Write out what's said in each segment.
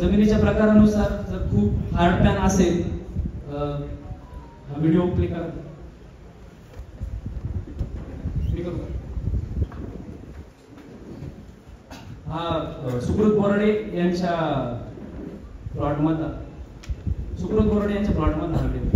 जमिनीच्या प्रकारानुसार जर खूप हार्ड पॅन असेल, व्हिडिओ प्ले करा, हा सुकृत बोराडे यांच्या प्लॉट मधला, सुकृत बोराडे यांच्या प्लॉट मधला व्हिडिओ.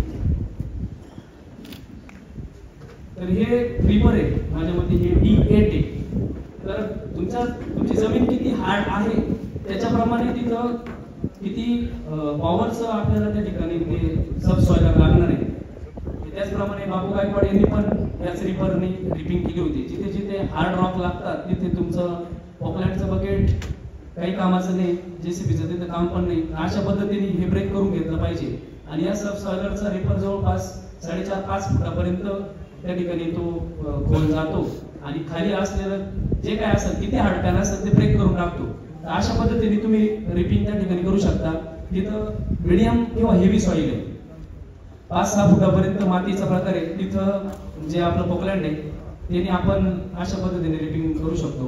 तर हे रीपर आहे, माझ्या मते हे D8 आहे. तर तुमची जमीन किती हार्ड आहे त्याच्याप्रमाणे तिथं किती पॉवरचं आपल्याला त्या ठिकाणी ते सबसॉइलर लागणार आहे. त्याचप्रमाणे बाबू गायकवाड यांनी पण याच रीपरने रिपिंग केली होती. जिथे जिथे हार्ड रॉक लागतात तिथे तुमचं पॉकलँडचं बकेट काही कामाचं नाही, JCBचं तिथं काम पण नाही. अशा पद्धतीने हे ब्रेक करून घेतलं पाहिजे. आणि या सबसॉइलरचा रीपर जवळपास 4.5-5 फुटापर्यंत त्या ठिकाणी तो खोल जातो आणि खाली असलेलं जे काय असेल किती हार्ड पॅन असेल ते ब्रेक करून टाकतो. तर अशा पद्धतीने तुम्ही रिपिंग त्या ठिकाणी करू शकता. तिथं मीडियम किंवा हेवी सॉइल आहे, 5-6 फुटापर्यंत मातीचा प्रकार आहे, तिथं जे आपलं पोकलँड आहे त्याने आपण अशा पद्धतीने रिपिंग करू शकतो.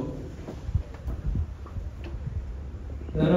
तर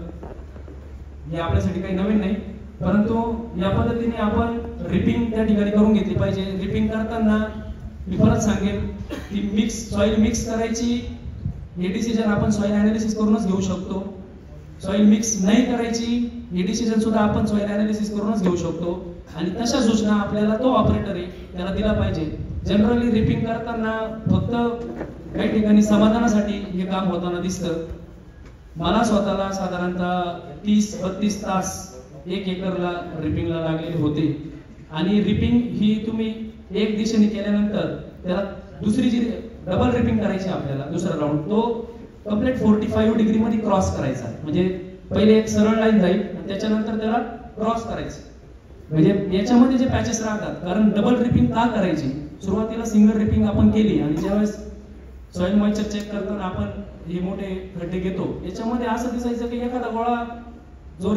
हे आपल्यासाठी काही नवीन नाही, परंतु या पद्धतीने आपण रिपिंग त्या ठिकाणी करून घेतली पाहिजे. रिपिंग करताना मी परत सांगेन की सॉइल मिक्स करायची हे डिसिजन आपण सॉइल अनालिसिस करूनच घेऊ शकतो. सॉइल मिक्स नाही करायची हे डिसिजन सुद्धा आपण सॉइल अनालिसिस करूनच घेऊ शकतो. आणि तशा सूचना आपल्याला तो ऑपरेटर आहे त्याला दिला पाहिजे. जनरली रिपिंग करताना फक्त काही ठिकाणी समाधानासाठी हे काम होताना दिसतं. मला स्वतःला साधारणतः 30-32 तास 1 एकरला रिपिंगला लागलेले होते. आणि रिपिंग ही तुम्ही एक दिशेने केल्यानंतर त्याला दुसरी जी डबल रिपिंग करायची आपल्याला दुसरा राऊंड तो कम्प्लीट 45 डिग्री मध्ये क्रॉस करायचा. म्हणजे पहिले एक सरळ लाईन जाईल आणि त्याच्यानंतर त्याला क्रॉस करायचं. म्हणजे याच्यामध्ये जे पॅचेस राहतात, कारण डबल रिपिंग का करायची, सुरुवातीला सिंगल रिपिंग आपण केली आणि ज्यावेळेस सॉइल मॉइश्चर चेक करताना आपण हे मोठे खड्डे घेतो, याच्यामध्ये असं दिसायचं की एखादा गोळा जो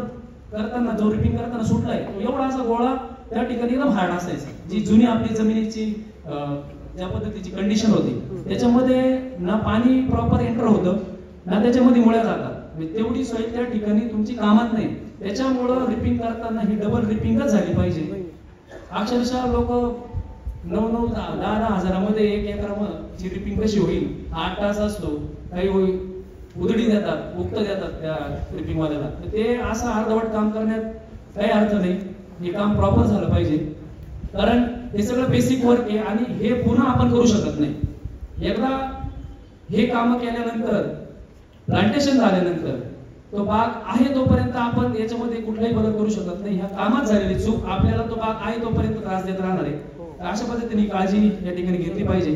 रिपिंग करताना सुटलाय तो एवढा असा गोळा त्या ठिकाणी एकदम हार्ड असायचा. जी जुनी आपली जमिनीची ज्या पद्धतीची कंडिशन होती त्याच्यामध्ये ना पाणी प्रॉपर एंटर होतं ना त्याच्यामध्ये मुळ्या जातात. तेवढी सॉइल त्या ठिकाणी तुमची कामात नाही. त्याच्यामुळं रिपिंग करताना ही डबल रिपिंगच झाली पाहिजे. अक्षरशः लोक 9-10 हजारामध्ये 1 एकराची रिपिंग कशी होईल, 8 तास असतो, काही उधडी देतात, उक्त देतात त्या रिपिंग वाल्याला. ते असं अर्धवट काम करण्यात काही अर्थ नाही. हे काम प्रॉपर झालं पाहिजे, कारण हे सगळं बेसिक वर्क आहे आणि हे पुन्हा आपण करू शकत नाही. एकदा हे काम केल्यानंतर प्लांटेशन झाल्यानंतर तो बाग आहे तोपर्यंत आपण याच्यामध्ये कुठलाही बदल करू शकत नाही. ह्या कामात झालेली चूक आपल्याला तो बाग आहे तोपर्यंत त्रास देत राहणार आहे. अशा पद्धतीने काळजी या ठिकाणी घेतली पाहिजे.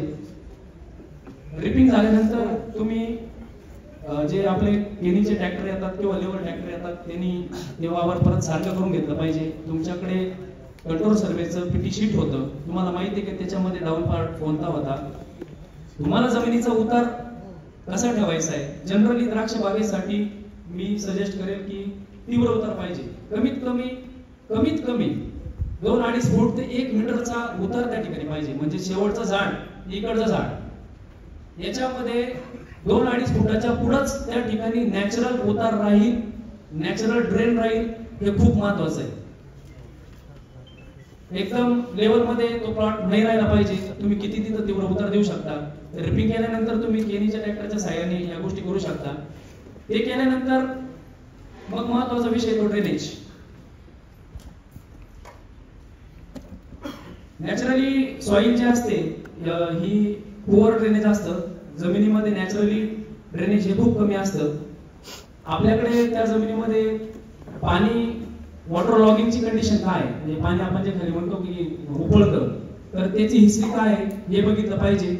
रिपिंग झाल्यानंतर तुम्ही जे आपले केनीचे ट्रॅक्टर येतात किंवा लेवर ट्रॅक्टर येतात त्यांनी ते वावर परत सारखं करून घेतलं पाहिजे. तुमच्याकडे कंट्रोल सर्वेचं PT शीट होतं, तुम्हाला माहिती आहे की त्याच्यामध्ये डाऊन पार्ट कोणता होता. तुम्हाला जमिनीचा उतार कसा ठेवायचा आहे. जनरली द्राक्ष बागेसाठी मी सजेस्ट करेल की तीव्र उतार पाहिजे. कमीत कमी 2-2.5 फूट ते 1 मीटरचा उतार त्या ठिकाणी पाहिजे. म्हणजे शेवटचं झाड इकडचं झाड याच्यामध्ये 2-2.5 फुटाच्या पुढंच त्या ठिकाणी नॅचरल उतार राहील, नॅचरल ड्रेन राहील. हे खूप महत्वाचं आहे. एकदम लेवल मध्ये तो प्लॉट नाही राहिला पाहिजे. तुम्ही किती तिथं तीव्र उतार देऊ शकता. रिपिंग केल्यानंतर तुम्ही केनीच्या ट्रॅक्टरच्या साहाय्याने या गोष्टी करू शकता. ते केल्यानंतर मग महत्वाचा विषय तो ड्रेनेज. नॅचरली सॉइल जे असते ही पुअर ड्रेनेज असतं. जमिनीमध्ये नॅचरली ड्रेनेज हे खूप कमी असतं. आपल्याकडे त्या जमिनीमध्ये पाणी वॉटर लॉगिंगची कंडिशन काय आहे, म्हणजे पाणी आपण जे खाली म्हणतो की उपळतं, तर त्याची हिस्ट्री काय आहे हे बघितलं पाहिजे.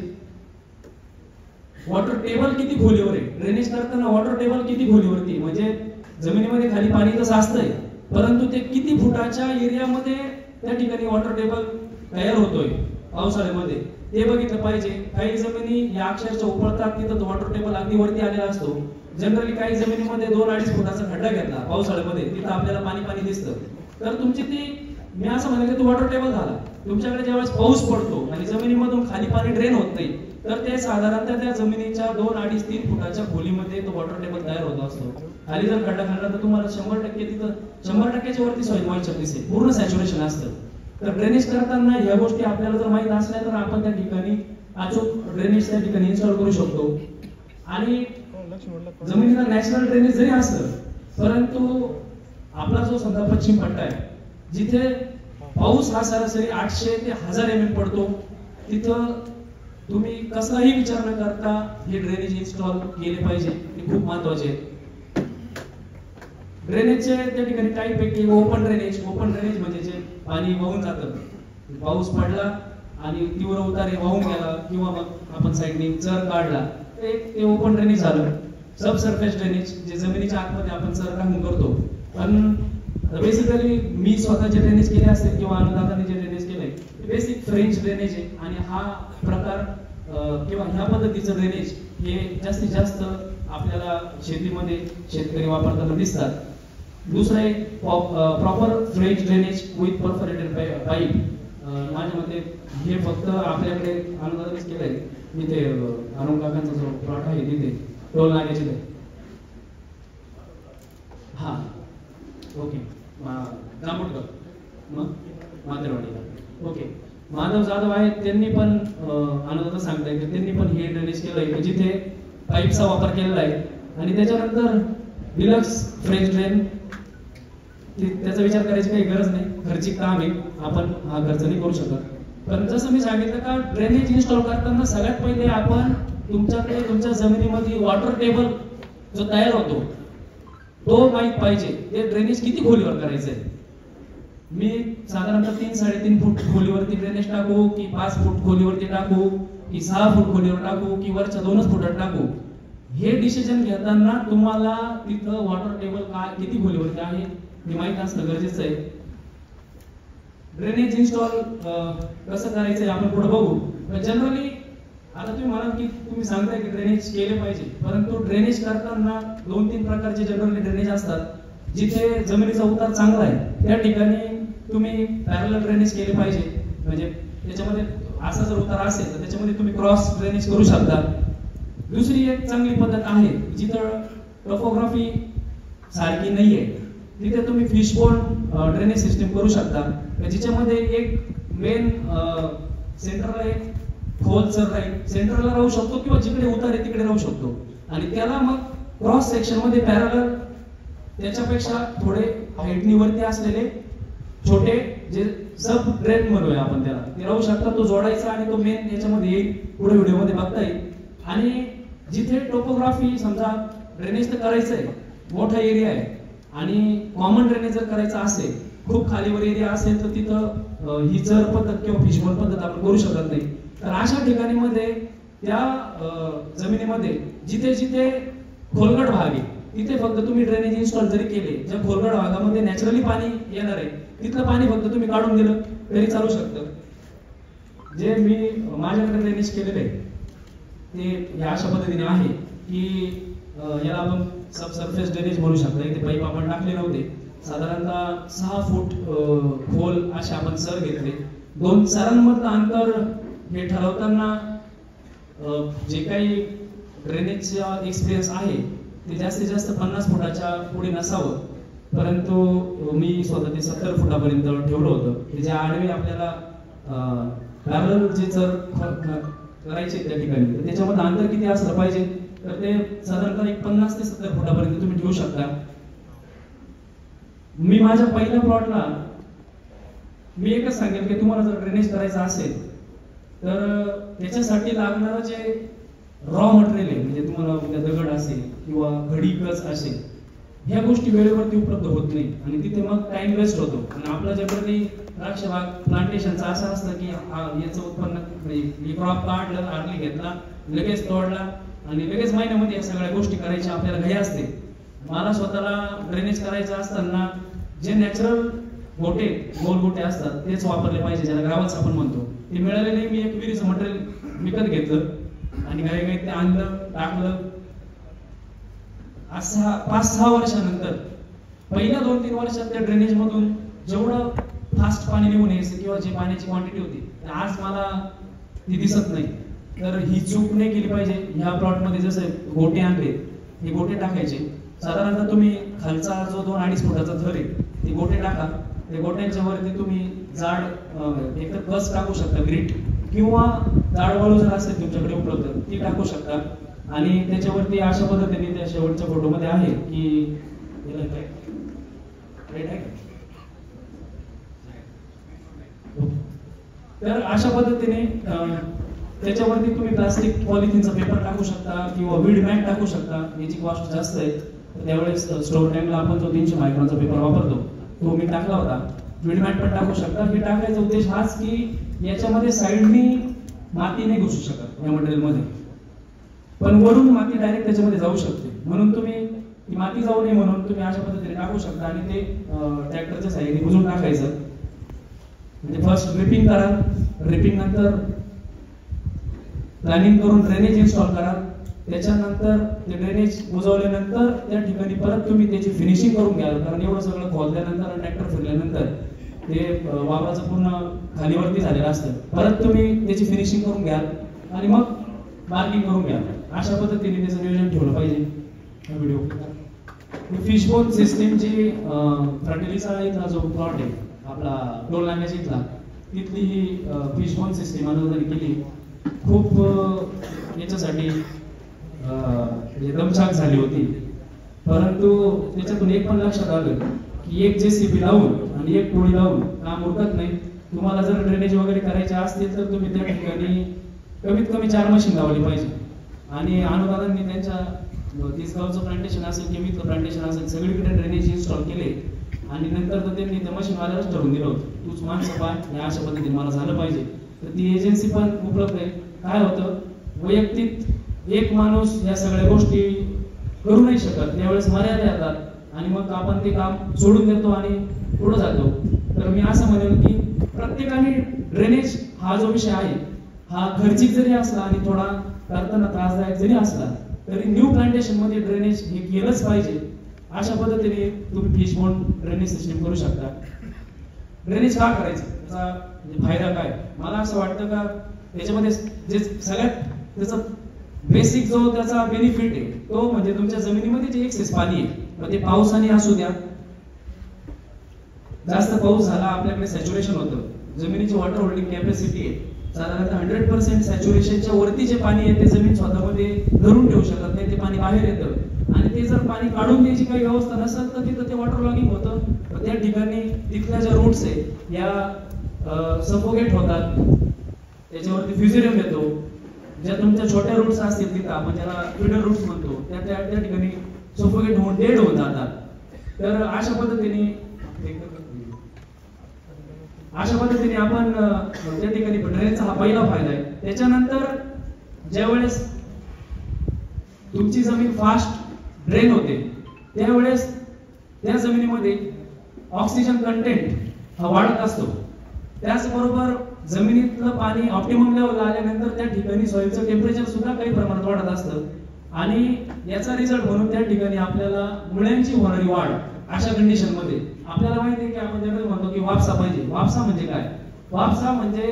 वॉटर टेबल किती खोलीवर आहे, ड्रेनेज करताना वॉटर टेबल किती खोलीवरती, म्हणजे जमिनीमध्ये खाली पाणी तर साचतंय परंतु ते किती फुटाच्या एरियामध्ये त्या ठिकाणी वॉटर टेबल तयार होतोय पावसाळ्यामध्ये ते बघितलं पाहिजे. काही जमिनी या अक्षरशः उपळतात तिथं वॉटर टेबल अगदी वरती आलेला असतो. जनरली काही जमिनीमध्ये 2-2.5 फुटाचा खड्डा घेतला पावसाळ्यामध्ये तिथं आपल्याला पाणी दिसतं. तर तुमची ती मी असं म्हणेल की तो वॉटर टेबल झाला. तुमच्याकडे ज्यावेळेस पाऊस पडतो आणि जमिनीमधून खाली पाणी ड्रेन होत नाही तर ते साधारणतः त्या जमिनीच्या 2, 2.5, 3 फुटाच्या खोलीमध्ये तो वॉटर टेबल तयार होत असतो. खाली जर खड्डा खाल्ला तर तुम्हाला 100% तिथं 100%च्या वरती सॉइल मॉइश्चर दिसेल, पूर्ण सॅच्युरेशन असतं. तर ड्रेनेज करताना या गोष्टी आपल्याला जर माहित असल्या तर आपण त्या ठिकाणी अचूक ड्रेनेज त्या ठिकाणी इन्स्टॉल करू शकतो. आणि जमिनीला नॅचरल ड्रेनेज जरी असलं परंतु आपला जो समजा पश्चिम पट्टा आहे जिथे पाऊस हा सरासरी 800 ते 1000 mm पडतो, तिथं तुम्ही कसलाही विचार न करता हे ड्रेनेज इन्स्टॉल केले पाहिजे. हे खूप महत्वाचे आहे. ड्रेनेजचे त्या ठिकाणी टाईप आहे की ओपन ड्रेनेज. ओपन ड्रेनेज म्हणजे जे पाणी वाहून जातं, पाऊस पडला आणि तीव्र उतारे वाहून गेला किंवा मग आपण साईडने चर काढला ते ओपन ड्रेनेज झालं. सब सरफेस ड्रेनेज जे जमिनीच्या आतमध्ये आपण चर टाकून करतो. पण बेसिकली मी स्वतः जे ड्रेनेज केले असते किंवा अनुदानाने जे ड्रेनेज केलंय बेसिक फ्रेंच ड्रेनेज आहे. आणि हा प्रकार किंवा ह्या पद्धतीचं ड्रेनेज हे जास्तीत जास्त आपल्याला शेतीमध्ये शेतकरी वापरताना दिसतात. दुसरं एक proper French drainage with perforated pipe. माझ्या मते हे फक्त आपल्याकडे अनुदानानेच केलंय. इथे अरुण काकांचा जो प्लॉट आहे तिथे टोल नाक्याचे ते हा ओके जांभूटकर मग मातेरवाडीला ओके माधव जाधव आहेत. त्यांनी पण अनुदान सांगताय की त्यांनी पण हे ड्रेनेज केलंय जिथे पाईपचा वापर केलेला आहे. आणि त्याच्यानंतर डिलक्स फ्रेंच ड्रेन त्याचा विचार करायची काही गरज नाही, खर्चिक काम आहे, आपण हा खर्च नाही करू शकत. पण जसं मी सांगितलं का ड्रेनेज इन्स्टॉल करताना सगळ्यात पहिले आपण तुमच्याकडे तुमच्या जमिनीमध्ये वॉटर टेबल जो तयार होतो तो माहित पाहिजे. ते ड्रेनेज किती खोलीवर करायचंय. मी साधारणतः 3-3.5 फूट खोलीवरती ड्रेनेज टाकू की 5 फूट खोलीवरती टाकू की 6 फूट खोलीवर टाकू की वरच्या 2च फुटात टाकू, हे डिसिजन घेताना तुम्हाला तिथं वॉटर टेबल काय किती खोलीवरती आहे हे माहित असणं गरजेचं आहे. ड्रेनेज इन्स्टॉल कसं करायचंय आपण पुढे बघू. पण जनरली आता तुम्ही म्हणाल की तुम्ही सांगताय की ड्रेनेज केले पाहिजे, परंतु ड्रेनेज करताना 2-3 प्रकारचे जनरली ड्रेनेज असतात. जिथे जमिनीचा उतार चांगला आहे त्या ठिकाणी तुम्ही पॅरलल ड्रेनेज केले पाहिजे. म्हणजे त्याच्यामध्ये असा जर उतार असेल तर त्याच्यामध्ये तुम्ही क्रॉस ड्रेनेज करू शकता. दुसरी एक चांगली पद्धत आहे जिथं टोपोग्राफी सारखी नाहीये तिथे तुम्ही फिशबोन ड्रेनेज सिस्टम करू शकता. जिच्यामध्ये एक मेन सेंटरला एक खोल चर राहील, सेंटरला राहू शकतो किंवा जिकडे उतार आहे तिकडे राहू शकतो. आणि त्याला मग क्रॉस सेक्शन मध्ये पॅरलल त्याच्यापेक्षा थोडे हाईटनी वरती असलेले छोटे जे सब ड्रेन म्हणूया आपण त्याला, ते राहू शकतात. तो जोडायचा आणि तो मेन याच्यामध्ये येईल, पुढे व्हिडिओमध्ये बघता येईल. आणि जिथे टोपोग्राफी समजा ड्रेनेज तर करायचंय, मोठा एरिया आहे आणि कॉमन ड्रेनेज जर करायचा असेल, खूप खालीवर एरिया असेल तर तिथं ही चर पद्धत किंवा फिशबोन पद्धत आपण करू शकत नाही. तर अशा ठिकाणी मध्ये त्या जमिनीमध्ये जिथे जिथे खोलगट भाग आहे तिथे फक्त तुम्ही ड्रेनेज इन्स्टॉल जरी केले, ज्या खोलगट भागामध्ये नॅचरली पाणी येणार आहे तिथलं पाणी फक्त तुम्ही काढून दिलं तरी चालू शकतं. जे मी माझ्याकडे ड्रेनेज केलेलं आहे ते या अशा पद्धतीने आहे की याला आपण सब सरफेस ड्रेनेज म्हणू शकता. इथे पाईप आपण टाकले नव्हते, साधारणतः 6 फूट खोल असे आपण सर घेतले. 2 सरांमधलं अंतर हे ठरवताना जे काही ड्रेनेजचा एक्सपिरियन्स आहे ते जास्तीत जास्त 50 फुटाच्या पुढे नसावं, परंतु मी स्वतः ते 70 फुटापर्यंत ठेवलं होतं. जे आडवे आपल्याला पॅरलल जे चर करायचे त्या ठिकाणी तर त्याच्यामध्ये अंतर किती असलं पाहिजे तर ते साधारणतः 50 ते 70 फुटापर्यंत तुम्ही ठेवू शकता. मी माझ्या पहिल्या प्लॉटला मी एकच सांगेल की तुम्हाला जर ड्रेनेज करायचं असेल तर त्याच्यासाठी लागणारं जे रॉ मटेरियल आहे, म्हणजे तुम्हाला उद्या दगड असेल किंवा घडी कच असेल, ह्या गोष्टी वेळेवरती उपलब्ध होत नाही आणि तिथे मग टाइम वेस्ट होतो. आणि आपला जनरली द्राक्ष बाग प्लांटेशनचा असं असतं की याचं उत्पन्न म्हणजे क्रॉप काढलं, आर्ली घेतला, लगेच तोडला आणि लगेच महिन्यामध्ये या सगळ्या गोष्टी करायच्या आपल्याला घाई असते. मला स्वतःला ड्रेनेज करायचं असताना जे नॅचरल गोटे गोल गोटे असतात तेच वापरले पाहिजे, ज्याला ग्रावल्स आपण म्हणतो. ते मिळाले नाही. मी एक विहिरीचं मटेरियल विकत घेतलं आणि काही ते आणलं, टाकलं. असा 5-6 वर्षानंतर पहिल्या 2-3 वर्षात त्या ड्रेनेज मधून जेवढं फास्ट पाणी निघून यायचं किंवा जी पाण्याची क्वांटिटी होती आज मला ती दिसत नाही. तर ही चूक नाही केली पाहिजे. ह्या प्लॉटमध्ये जसे गोटे आणले, हे गोटे टाकायचे. साधारणतः तुम्ही खालचा जो 2-2.5 फुटाचा थर आहे ते गोटे टाका. ते गोट्यांच्या वरती तुम्ही जाड एक कस टाकू शकता, ग्रीट, किंवा जाड वाळू जर असेल तुमच्याकडे उपलब्ध ती टाकू शकता. आणि त्याच्यावरती अशा पद्धतीने त्या शेवटच्या फोटोमध्ये आहे की तर अशा पद्धतीने त्याच्यावरती तुम्ही प्लास्टिक पॉलिथिनचा पेपर टाकू शकता किंवा वीड मॅट टाकू शकता. याची कॉस्ट जास्त आहे. त्यावेळेस स्टोर टाइमला आपण तो 300 मायक्रॉनचा पेपर वापरतो, तो मी टाकला होता. वीड मॅट पण टाकू शकता. हे टाकायचा उद्देश हाच की याच्यामध्ये साईडनी माती नाही घुसू शकत या मटेरियलमध्ये, पण वरून माती डायरेक्ट त्याच्यामध्ये जाऊ शकते. म्हणून तुम्ही ती माती जाऊ नये म्हणून तुम्ही अशा पद्धतीने टाकू शकता. आणि ते ट्रॅक्टरच्या साईडने बुजून टाकायचं. म्हणजे फर्स्ट ड्रिपिंग करा, ड्रिपिंग नंतर प्लॅनिंग करून ड्रेनेज इन्स्टॉल करा. त्याच्यानंतर ते ड्रेनेज बुजवल्यानंतर त्या ठिकाणी परत तुम्ही त्याची फिनिशिंग करून घ्या. कारण एवढं सगळं खोदल्यानंतर ट्रॅक्टर फिरल्यानंतर ते वावराचं पूर्ण खालीवरती झालेलं असतं. परत तुम्ही त्याची फिनिशिंग करून घ्या आणि मग मार्किंग करून घ्या. अशा पद्धतीने त्याचं नियोजन ठेवलं पाहिजे. व्हिडिओ फिशबोन सिस्टीम जी फर्टिलिसा इथला जो प्लॉट आहे आपला टोल नाक्याच्या इथला, तिथली ही फिशबोन सिस्टीम अनुदानित केली. खूप याच्यासाठी दमछाक झाली होती, परंतु त्याच्यातून एक पण लक्षात आलं की एक JCB लावून आणि एक टोळी लावून काम उरकत नाही. तुम्हाला जर ड्रेनेज वगैरे करायचे असतील तर तुम्ही त्या ठिकाणी कमीत कमी 4 मशीन लावली पाहिजे. आणि अनुदानांनी त्यांच्या तिसगावचं प्लांटेशन असेल किंवा इथलं प्लांटेशन असेल सगळीकडे ड्रेनेज इन्स्टॉल केले. आणि नंतर तर त्यांनी त्या मशीनवाल्यालाच ठरवून दिलं होतं, तूच माणसं पाय, अशा पद्धतीने मला झालं पाहिजे. तर ती एजन्सी पण उपलब्ध आहे. काय होतं, वैयक्तिक एक माणूस या सगळ्या गोष्टी करू नाही शकत, त्यावेळेस मर्यादा येतात आणि मग आपण ते काम सोडून देतो आणि पुढे जातो. तर मी असं म्हणेन की प्रत्येकाने ड्रेनेज हा जो विषय आहे हा खर्चिक जरी असला आणि थोडा करताना त्रासदायक जरी असला तरी न्यू प्लांटेशन मध्ये ड्रेनेज हे केलंच पाहिजे. अशा पद्धतीने तुम्ही फिशबोन ड्रेनेज सिस्टीम करू शकता. ड्रेनेज का करायचं, त्याचा फायदा काय, मला असं वाटतं का त्याच्यामध्ये जे सगळ्यात त्याचा बेसिक जो त्याचा बेनिफिट आहे तो म्हणजे तुमच्या जमिनीमध्ये जे एक्सेस पाणी आहे, मग ते पावसाने असू द्या, जास्त पाऊस झाला आपल्याकडे सॅच्युरेशन होतं, जमिनीची वॉटर होल्डिंग कॅपॅसिटी आहे साधारणतः 100% सॅच्युरेशनच्या वरती जे पाणी आहे ते जमीन स्वतःमध्ये धरून ठेवू शकत नाही, ते पाणी बाहेर येतं. आणि ते जर पाणी काढून द्यायची काही व्यवस्था नसेल तर तिथं ते वॉटर लॉगिंग होतं. त्या ठिकाणी तिथल्या ज्या रूट्स आहे या सफोकेट होतात, त्याच्यावरती फ्युझेरियम येतो. ज्या तुमच्या छोट्या रूट्स असतील तिथं आपण ज्याला फिडर रूट्स म्हणतो त्या ठिकाणी सफोकेट होऊन डेड होऊन जातात. तर अशा पद्धतीने आपण त्या ठिकाणी ड्रेनेजचा हा पहिला फायदा आहे. त्याच्यानंतर ज्यावेळेस तुमची जमीन फास्ट ड्रेन होते त्यावेळेस त्या जमिनीमध्ये ऑक्सिजन कंटेंट हा वाढत असतो. त्याचबरोबर जमिनीतलं पाणी ऑप्टिमम लेवल आल्यानंतर त्या ठिकाणी सॉइलचं टेम्परेचर सुद्धा काही प्रमाणात वाढत असतं. आणि याचा रिझल्ट म्हणून त्या ठिकाणी आपल्याला मुळ्यांची होणारी वाढ अशा कंडिशन मध्ये आपल्याला माहिती आहे की आपण जनरल म्हणतो की वापसा पाहिजे. वापसा म्हणजे काय, वापसा म्हणजे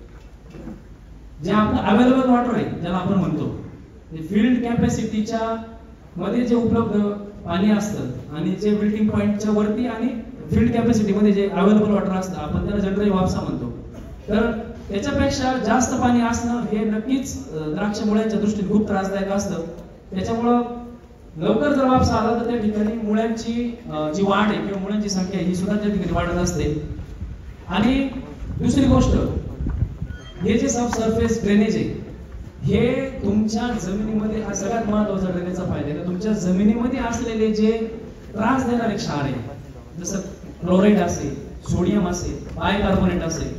जे आपलं अवेलेबल वॉटर आहे ज्याला आपण म्हणतो फील्ड कॅपॅसिटीच्या मध्ये जे उपलब्ध पाणी असतं आणि जे बिल्डिंग पॉइंटच्या वरती आणि फील्ड कॅपॅसिटी मध्ये जे अवेलेबल वॉटर असतं आपण त्याला जनरली वापसा म्हणतो. तर त्याच्यापेक्षा जास्त पाणी असणं हे नक्कीच द्राक्ष मुळ्यांच्या दृष्टीने खूप त्रासदायक असतं. त्याच्यामुळं लवकर जर वापसा आला तर त्या ठिकाणी मुळ्यांची जी वाढ आहे किंवा मुळ्यांची संख्या ही सुद्धा त्या ठिकाणी वाढत असते. आणि दुसरी गोष्ट, हे जे सब सरफेस ड्रेनेज आहे हे तुमच्या जमिनीमध्ये हा सगळ्यात महत्वाचा ड्रेनेजचा फायदा आहे. तुमच्या जमिनीमध्ये असलेले जे त्रास देणारे क्षार आहे जसं क्लोराईड असेल, सोडियम असेल, बायकार्बोनेट असेल,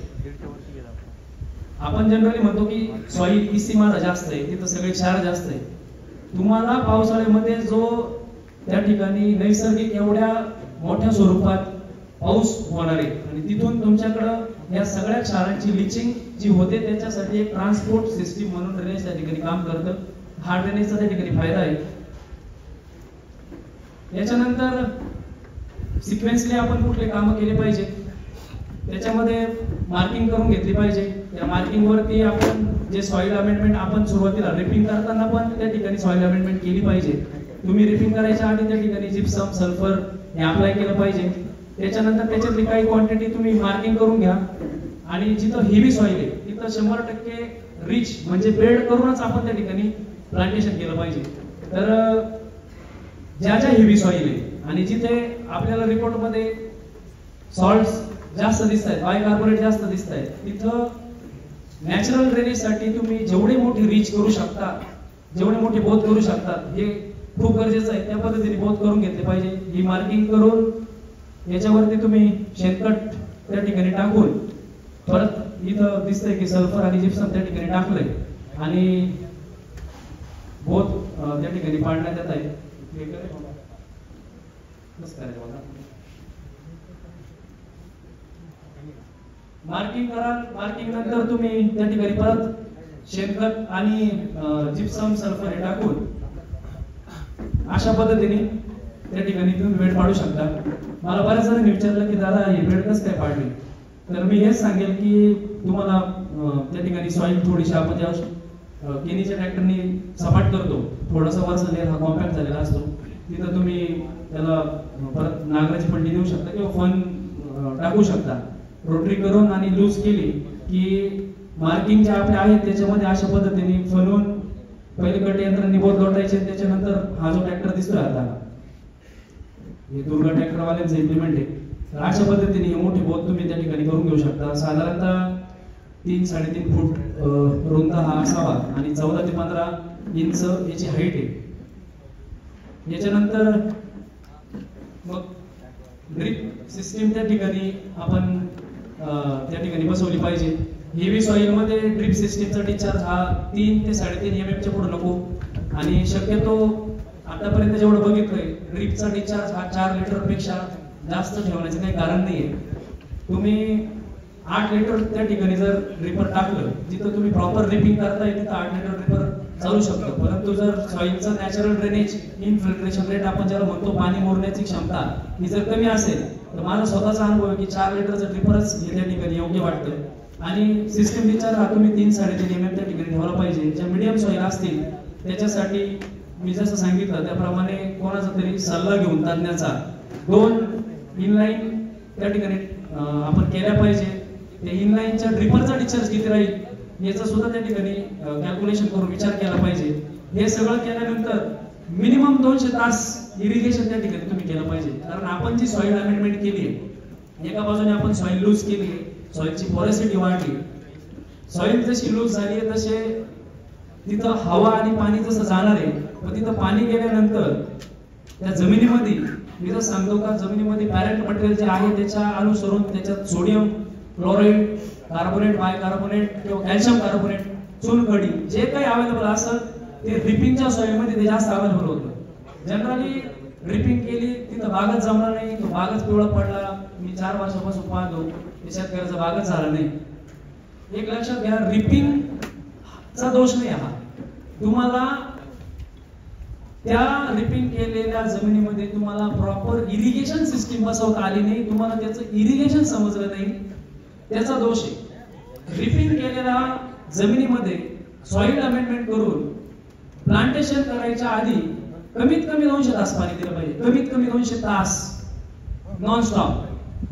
आपण जनरली म्हणतो की सॉइल इसी माझा जास्त आहे तिथं सगळे क्षार जास्त आहे. तुम्हाला पावसाळ्यामध्ये जो त्या ठिकाणी नैसर्गिक एवढ्या मोठ्या स्वरूपात पाऊस होणार आहे आणि तिथून तुमच्याकडं या सगळ्या क्षारांची लिचिंग जी होते त्याच्यासाठी एक ट्रान्सपोर्ट सिस्टीम म्हणून ड्रेनेज त्या ठिकाणी काम करतं. हा ड्रेनेजचा त्या ठिकाणी फायदा आहे. याच्यानंतर सिक्वेन्सली आपण कुठले कामं केले पाहिजे त्याच्यामध्ये मार्किंग करून घेतली पाहिजे. त्या मार्किंग वरती आपण जे सॉइल अमेंडमेंट आपण सुरुवातीला रिपिंग करताना पण त्या ठिकाणी सॉइल अमेंडमेंट केली पाहिजे. तुम्ही रिपिंग करायच्या आधी त्या ठिकाणी जिप्सम सल्फर हे अप्लाय केलं पाहिजे. त्याच्यानंतर त्याच्यातली काही क्वांटिटी तुम्ही मार्किंग करून घ्या आणि जिथं हेवी सॉइल आहे तिथं 100% रिच म्हणजे बेड करूनच आपण त्या ठिकाणी प्लांटेशन केलं पाहिजे. तर ज्या ज्या हेवी सॉइल आहे आणि जिथे आपल्याला रिपोर्ट मध्ये सॉल्ट्स जास्त दिसत आहेत, बायकार्बोनेट जास्त दिसत आहेत, तिथं नॅचरल ड्रेनेज साठी तुम्ही जेवढे मोठी रीच करू शकता, जेवढे मोठे बोध करू शकता, हे खूप गरजेचं आहे. त्या पद्धतीने बोध करून घेतले पाहिजे. ही मार्किंग करून याच्यावरती तुम्ही शेणखत त्या ठिकाणी टाकून परत इथं दिसतंय की सल्फर आणि जिप्सम त्या ठिकाणी टाकलंय आणि बोध त्या ठिकाणी पाडण्यात येत आहे. मार्किंग कराल, मार्किंग नंतर तुम्ही त्या ठिकाणी परत शेणखत आणि जिप्सम सल्फर हे टाकून अशा पद्धतीने त्या ठिकाणी तुम्ही बेड पाडू शकता. मला बऱ्याच जणांनी विचारलं की दादा हे बेड कसं काय पाडली, तर मी हेच सांगेल की तुम्हाला त्या ठिकाणी सॉइल थोडीशी आपण ज्या केनीच्या ट्रॅक्टरनी सपाट करतो, थोडासा वरचा लेअर हा कॉम्पॅक्ट झालेला असतो, तिथं तुम्ही त्याला परत नांगराची पट्टी देऊ शकता किंवा फन टाकू शकता. रोटरी करून आणि लूज केली की मार्किंग जे आपले आहेत त्याच्यामध्ये अशा पद्धतीने फनवून पहिले कट यंत्रांनी बोध लोटायचे. त्याच्यानंतर हा जो ट्रॅक्टर दिसतोय आता हे दुर्गा ट्रॅक्टर वाल्यांचं इम्प्लिमेंट आहे. तर अशा पद्धतीने हे मोठे बोध तुम्ही त्या ठिकाणी करून घेऊ शकता. साधारणतः 3-3.5 फूट रुंद हा असावा आणि 14 ते 15 इंच याची हाईट आहे. याच्यानंतर मग ड्रिप सिस्टीम त्या ठिकाणी आपण त्या ठिकाणी बसवली पाहिजे. हेवी सॉइल मध्ये ड्रिप सिस्टीमचा डिस्चार्ज हा 3 ते 3.5 mm च्या पुढे नको आणि शक्यतो आतापर्यंत जेवढं बघितलंय ड्रिपचा डिस्चार्ज हा 4 लिटर पेक्षा जास्त ठेवण्याचं काही कारण नाहीये. तुम्ही 8 लिटर त्या ठिकाणी जर ड्रिपर टाकलं, जिथं तुम्ही प्रॉपर ड्रिपिंग करताय तिथं 8 लिटर ड्रिपर चालू शकतो. परंतु जर सॉइलचं नॅचरल ड्रेनेज इनफिल्ट्रेशन रेट आपण ज्याला म्हणतो पाणी मोरण्याची क्षमता ही जर कमी असेल तर माझा स्वतःचा अनुभव आहे की 4 लिटरचं ड्रिपरच हे त्या ठिकाणी योग्य वाटतं. आणि सिस्टम डिस्चार्ज हा तुम्ही 3-3.5 mm त्या ठिकाणी ठेवला पाहिजे. ज्या मीडियम सॉइल असतील त्याच्यासाठी मी जसं सांगितलं त्याप्रमाणे कोणाचा तरी सल्ला घेऊन तज्ञाचा 2 इनलाईन त्या ठिकाणी आपण केल्या पाहिजे. त्या इनलाईनच्या ड्रिपरचा डिस्चार्ज किती राहील याचा सुद्धा त्या ठिकाणी कॅल्क्युलेशन करून विचार केला पाहिजे. हे सगळं केल्यानंतर मिनिमम 200 तास इरिगेशन त्या ठिकाणी तुम्ही केलं पाहिजे. कारण आपण जी सॉइल अमेंडमेंट केली आहे, एका बाजूने आपण सॉइल लूज केली आहे, सॉइलची पोरॅसिटी वाढली, सॉइल जशी लूज झाली आहे तसे तिथं हवा आणि पाणी जसं जाणार आहे, पण तिथं पाणी गेल्यानंतर त्या जमिनीमध्ये मी जर सांगतो का जमिनीमध्ये पॅरेंट मटेरियल जे आहे त्याच्या अनुसरून त्याच्यात सोडियम क्लोराईड, कार्बोनेट, बायकार्बोनेट किंवा कॅल्शियम कार्बोनेट, चुनखडी जे काही अवेलेबल असेल ते ड्रिपिंगच्या सॉइल मध्ये ते जास्त अवेलेबल होतं. जनरली ड्रिपिंग केली तिथं बागच जमला नाही, तो बागच पिवळा पडला. मी 4 वर्षापासून पाहतो शेतकऱ्याचा बागच झाला नाही. एक लक्षात घ्या, ड्रिपिंगचा दोष नाही हा. तुम्हाला त्या रिपिंग केलेल्या जमिनीमध्ये तुम्हाला प्रॉपर इरिगेशन सिस्टीम बसवता आली नाही, तुम्हाला त्याचं इरिगेशन समजलं नाही, त्याचा दोष आहे. रिपिंग केलेल्या जमिनीमध्ये सॉइल अमेंडमेंट करून प्लांटेशन करायच्या आधी कमीत कमी 200 तास पाणी दिलं पाहिजे. कमीत कमी 200 तास नॉन स्टॉप.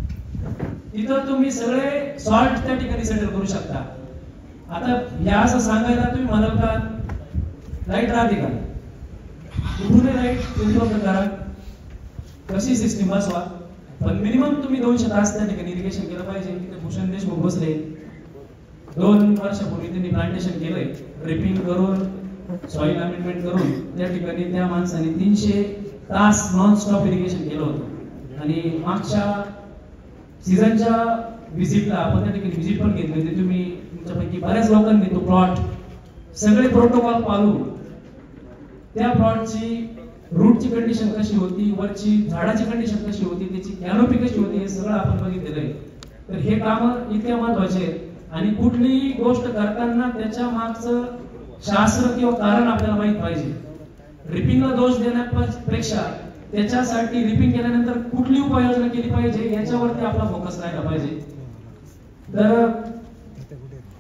तिथं तुम्ही सगळे सॉल्ट त्या ठिकाणी सेटल करू शकता. आता या असं सांगायला तुम्ही म्हणाल का लाईट राहते का, कुठूनही लाईट उपलब्ध करा, कशी सिस्टीम बसवा, पण मिनिमम तुम्ही 200 तास त्या ठिकाणी इरिगेशन केलं पाहिजे. तिथे भूषण देशमुख बसले 2 वर्षापूर्वी त्यांनी प्लांटेशन केलंय. ड्रिपिंग करून सॉइल अमेंडमेंट करून त्या ठिकाणी त्या माणसाने 300 तास नॉन स्टॉप इरिगेशन केलं होतं. आणि मागच्या सीझनच्या व्हिजिटला आपण त्या ठिकाणी व्हिजिट पण घेतली होती. तुम्ही तुमच्यापैकी बऱ्याच लोकांनी तो प्लॉट सगळे प्रोटोकॉल पाळून त्या प्लॉटची रूटची कंडिशन कशी होती, वरची झाडाची कंडिशन कशी होती, त्याची कॅनोपी कशी होती, हे सगळं आपण बघितलेलं आहे. तर हे काम इतके महत्वाचे आहेत. आणि कुठलीही गोष्ट करताना त्याच्या मागचं शास्त्र किंवा कारण आपल्याला माहित पाहिजे. रिपिंगला दोष देण्यापेक्षा त्याच्यासाठी रिपिंग केल्यानंतर कुठली उपाययोजना केली पाहिजे याच्यावरती आपला फोकस राहायला पाहिजे. तर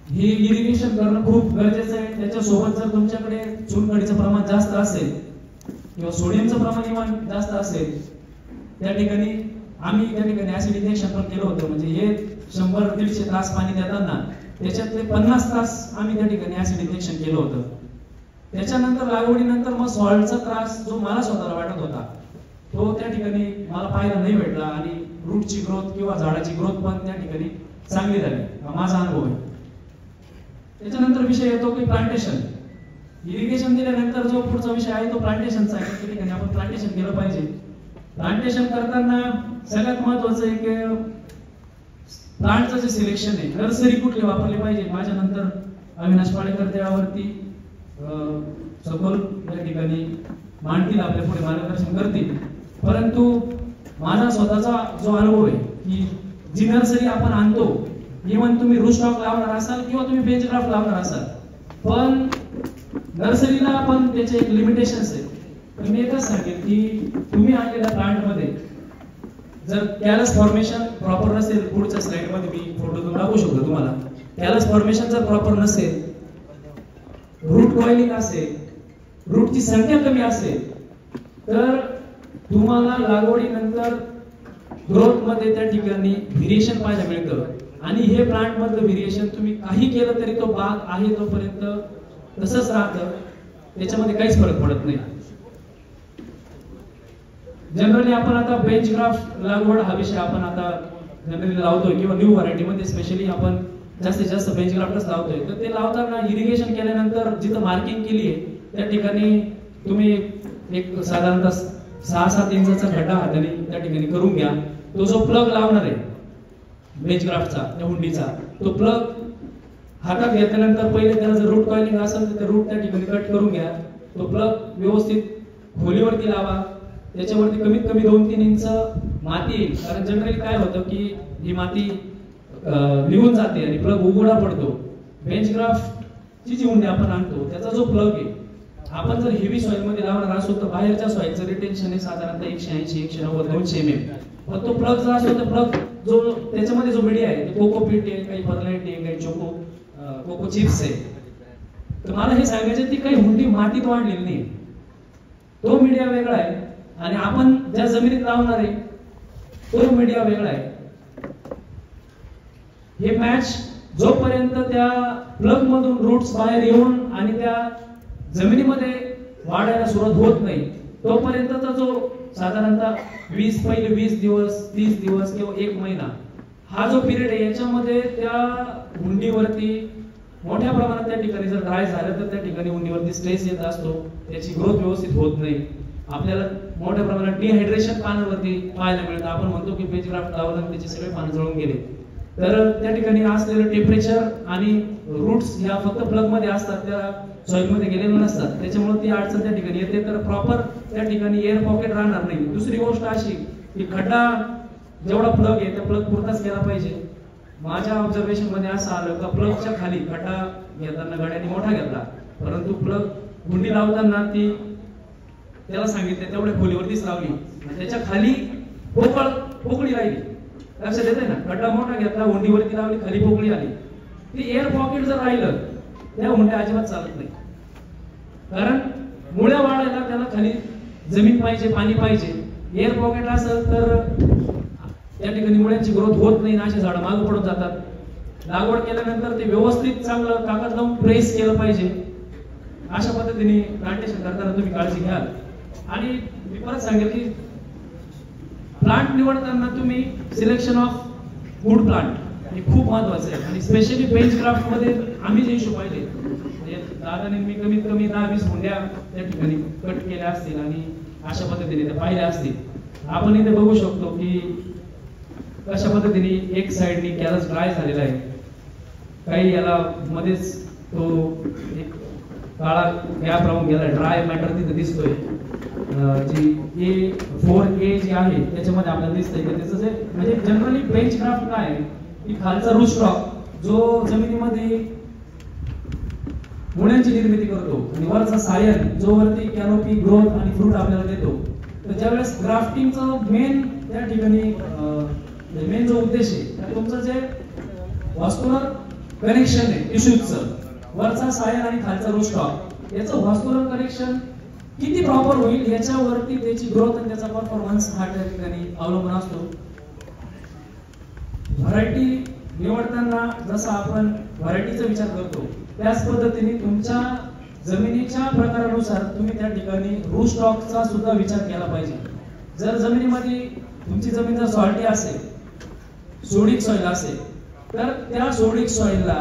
हे इरिगेशन करणं खूप गरजेचं आहे. त्याच्यासोबत जर तुमच्याकडे चुनखडीचं प्रमाण जास्त असेल किंवा सोडियमचं प्रमाण इव्हन जास्त असेल, त्या ठिकाणी आम्ही त्या ठिकाणी ऍसिड इंजेक्शन पण केलं होतं. म्हणजे हे 100-150 तास पाणी देताना त्याच्यातले 50 तास आम्ही त्या ठिकाणी ऍसिड इंजेक्शन केलं होतं. त्याच्यानंतर लागवडीनंतर मग सॉल्टचा त्रास जो मला स्वतःला वाटत होता तो त्या ठिकाणी मला पाहायला नाही भेटला आणि रूटची ग्रोथ किंवा झाडाची ग्रोथ पण त्या ठिकाणी चांगली झाली. हा माझा अनुभव आहे. त्याच्यानंतर विषय येतो की प्लांटेशन. इरिगेशन दिल्यानंतर जो पुढचा विषय आहे तो प्लांटेशनचा आहे. त्या ठिकाणी आपण प्लांटेशन केलं पाहिजे. प्लांटेशन करताना सगळ्यात महत्वाचं आहे की प्लांटचं जे सिलेक्शन आहे, नर्सरी कुठली वापरली पाहिजे. माझ्या नंतर अविनाश पाडेकर त्यावरती सखोल या ठिकाणी मांडतील, आपल्या पुढे मार्गदर्शन करतील. परंतु माझा स्वतःचा जो अनुभव आहे की जी नर्सरी आपण आणतो, इव्हन तुम्ही रूटस्टॉक लावणार असाल किंवा तुम्ही बेंच ग्राफ्ट लावणार असाल, पण नर्सरीला पण त्याचे एक लिमिटेशन्स आहेत. तर मी एकच सांगेन की तुम्ही आणलेल्या प्लांट मध्ये जर कॅलस फॉर्मेशन प्रॉपर नसेल, पुढच्या स्लाइड मध्ये मी फोटो दाखवू शकतो तुम्हाला, कॅलस फॉर्मेशन जर प्रॉपर नसेल, रूट कॉइलिंग असेल, रूटची संख्या कमी असेल, तर तुम्हाला लागवडीनंतर ग्रोथ मध्ये त्या ठिकाणी व्हेरिएशन पाहायला मिळतं. आणि हे प्लांट मधलं व्हेरिएशन तुम्ही काही केलं तरी तो बाग आहे तोपर्यंत तसंच राहतं, त्याच्यामध्ये काहीच फरक पडत नाही. जनरली आपण आता बेंच ग्राफ्ट लागवड हा विषय आपण आता जनरली लावतोय किंवा न्यू व्हरायटी मध्ये स्पेशली आपण जास्तीत जास्त बेंच ग्राफ्टच लावतोय. तर ते लावताना इरिगेशन केल्यानंतर जिथं मार्किंग केली आहे त्या ठिकाणी तुम्ही एक साधारणतः 6-7 इंचाचा खड्डा हाताने त्या ठिकाणी करून घ्या. तो जो प्लग लावणार आहे बेंच ग्राफ्टचा, त्या हुंडीचा, तो प्लग हातात घेतल्यानंतर पहिले त्याला जर रूट कॉइलिंग असेल तर रूट त्या ठिकाणी कट करून घ्या. तो प्लग व्यवस्थित खोलीवरती लावा. त्याच्यावरती कमीत कमी 2-3 इंच माती येईल. कारण जनरली काय होतं की ही माती निघून जाते आणि प्लग उघडा पडतो. बेंच ग्राफ्टची जी हुंडी आपण आणतो त्याचा जो प्लग आहे, आपण जर हेवी सॉइल मध्ये लावणार असो तर बाहेरच्या सॉइलचं रिटेन्शन आहे साधारणतः 180, 190, 200 mm. पण तो प्लग जर असो तर प्लग जो त्याच्यामध्ये जो मीडिया आहे, कोकोपीट आहे, काही परलाइट आहे, काही कोको चिप्स आहे. तर मला हे सांगायचं ती काही हुंडी मातीत वाढलेली नाही, तो मीडिया वेगळा आहे आणि आपण ज्या जमिनीत लावणार आहे तो मीडिया वेगळा आहे. हे मॅच जोपर्यंत त्या प्लग मधून रूट्स बाहेर येऊन आणि त्या जमिनीमध्ये वाढायला सुरुवात होत नाही तोपर्यंतचा जो साधारणतः 20 दिवस, 30 दिवस किंवा 1 महिना हा जो पिरियड आहे, याच्यामध्ये त्या हुंडीवरती मोठ्या प्रमाणात त्या ठिकाणी जर ड्राय झालं तर त्या ठिकाणी हुंडीवरती स्ट्रेस येत असतो, त्याची ग्रोथ व्यवस्थित होत नाही. आपल्याला मोठ्या प्रमाणात डिहायड्रेशन पानांवरती पाहायला मिळतं. आपण म्हणतो की बेंच ग्राफ्ट लावलं आणि त्याचे सगळे पानं जळून गेले. तर त्या ठिकाणी असलेलं टेम्परेचर आणि रूट्स ह्या फक्त प्लग मध्ये असतात, त्या सॉइल मध्ये गेलेले नसतात. त्याच्यामुळे ती अडचण त्या ठिकाणी येते. तर प्रॉपर त्या ठिकाणी एअर पॉकेट राहणार नाही. दुसरी गोष्ट अशी की खड्डा जेवढा प्लग आहे त्या प्लग पुरताच केला पाहिजे. माझ्या ऑब्झर्वेशन मध्ये असं आलं का प्लगच्या खाली खड्डा घेताना गाड्याने मोठा घेतला, परंतु प्लग गुंडी लावताना ती त्याला सांगितलं तेवढ्या खोलीवरतीच लावली, त्याच्या खाली पोकळी राहिली. लक्षात येते ना, खड्डा मोठा घेतला, हुंडीवरती लावली, खाली पोकळी आली. ती एअर पॉकेट जर राहिलं त्या हुंड्या अजिबात चालत नाही. कारण मुळ्या वाढायला त्याला खाली जमीन पाहिजे, पाणी पाहिजे. एअर पॉकेट असेल तर त्या ठिकाणी मुळ्यांची ग्रोथ होत नाही, अशी झाडं मागे पडून जातात. लागवड केल्यानंतर ते व्यवस्थित चांगलं ताकद लावून प्रेस केलं पाहिजे. अशा पद्धतीने प्लांटेशन करताना तुम्ही काळजी घ्याल. आणि मी परत सांगेल की प्लांट निवडताना तुम्ही सिलेक्शन ऑफ गुड प्लांट हे खूप महत्वाचं आहे. आणि स्पेशली बेंच क्राफ्ट मध्ये आम्ही जे इश्यू पाहिले, दादाने मी कमीत कमी 10-20 हुंड्या त्या ठिकाणी कट केल्या असतील आणि अशा पद्धतीने त्या पाहिल्या असतील. आपण इथे बघू शकतो की कशा पद्धतीने एक साइडनी कॅलस ड्राय झालेला आहे, काही याला मध्येच तो एक काळा गॅप राहून गेला, ड्राय मॅटर तिथे दिसतोय. जी A4A जी आहे त्याच्यामध्ये आपल्याला दिसतंय की त्याचं जे म्हणजे जनरली बेंच क्राफ्ट काय आहे की खालचा रूट स्टॉक जो जमिनीमध्ये मुळ्यांची निर्मिती करतो आणि वरचा सायन जो वरती कॅनोपी ग्रोथ आणि फ्रूट आपल्याला देतो. तर ज्यावेळेस ग्राफ्टिंगचं मेन त्या ठिकाणी मेन जो उद्देश आहे तुमचं जे व्हॉस्क्युलर कनेक्शन आहे टिश्यूजचं, वरचा सायर आणि खालचा रूस्टॉक, याचं व्हॉस्क्युलर कनेक्शन किती प्रॉपर होईल याच्यावरती त्याची ग्रोथ आणि त्याचा परफॉर्मन्स हा त्या ठिकाणी अवलंबून असतो. व्हरायटी निवडताना जसं आपण व्हरायटीचा विचार करतो त्याच पद्धतीने तुमच्या जमिनीच्या प्रकारानुसार तुम्ही त्या ठिकाणी रूस्टॉकचा सुद्धा विचार केला पाहिजे. जर जमिनीमध्ये तुमची जमीन जर सॉल्टी असेल, सोडिक सॉइल असेल, तर त्या सोडिक सॉइलला